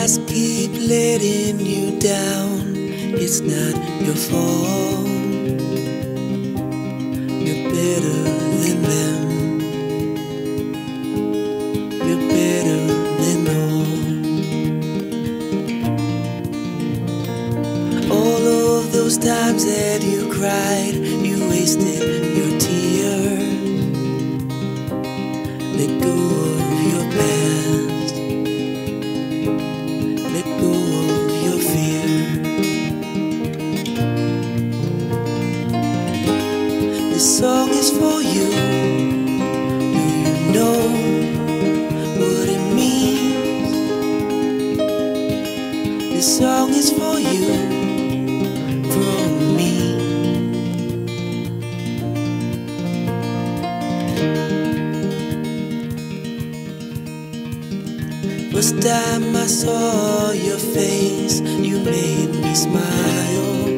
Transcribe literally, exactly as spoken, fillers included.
past keep letting you down, it's not your fault. You're better than them. You're better than all. All of those times that you cried, you wasted your tears. Let go of your past. Let go of your fear. This song is for you. Do you know what it means? This song is for you, from me. First time I saw your face, you made me smile.